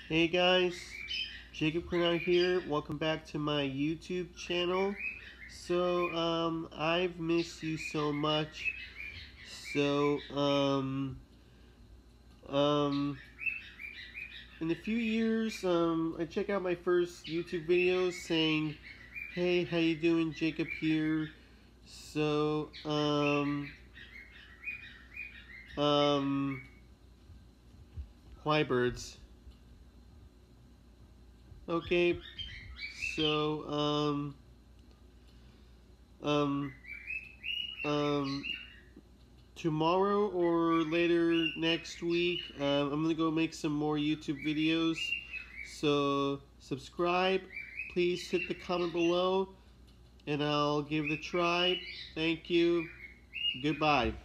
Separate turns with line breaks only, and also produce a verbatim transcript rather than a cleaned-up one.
Hey guys, Jacob Coronado here. Welcome back to my YouTube channel. So, um, I've missed you so much. So, um, um, in a few years, um, I check out my first YouTube videos saying, "Hey, how you doing? Jacob here." So, um, um, why birds? Okay, so, um, um, um, tomorrow or later next week, um, I'm gonna go make some more YouTube videos. So subscribe, please hit the comment below, and I'll give it a try. Thank you. Goodbye.